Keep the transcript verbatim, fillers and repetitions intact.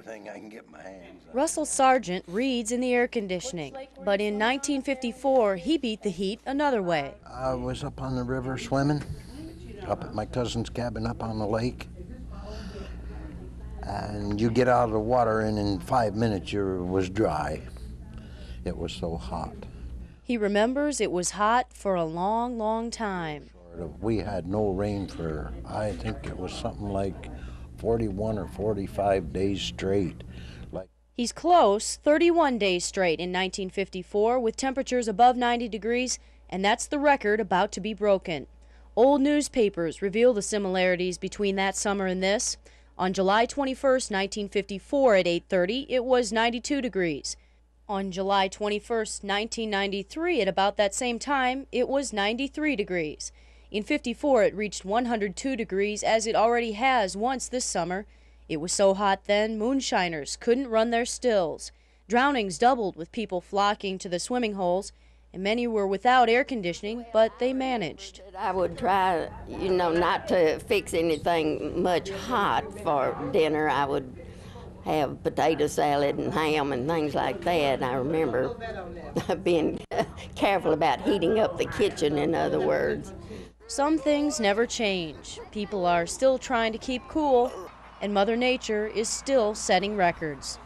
everything I can get my hands on. Russell Sargent reads in the air conditioning, but in nineteen fifty-four he beat the heat another way. I was up on the river swimming, up at my cousin's cabin up on the lake. And you get out of the water and in five minutes you was dry. It was so hot. He remembers it was hot for a long, long time. We had no rain for, I think it was something like forty-one or forty-five days straight. Like He's close, thirty-one days straight in nineteen fifty-four with temperatures above ninety degrees, and that's the record about to be broken. Old newspapers reveal the similarities between that summer and this. On July twenty-first, nineteen fifty-four at eight thirty, it was ninety-two degrees. On July twenty-first, nineteen ninety-three, at about that same time, it was ninety-three degrees. In fifty-four, it reached one hundred two degrees, as it already has once this summer. It was so hot then, moonshiners couldn't run their stills. Drownings doubled with people flocking to the swimming holes, and many were without air conditioning, but they managed. I would try, you know, not to fix anything much hot for dinner. I would have potato salad and ham and things like that. I remember being careful about heating up the kitchen, in other words. Some things never change. People are still trying to keep cool, and Mother Nature is still setting records.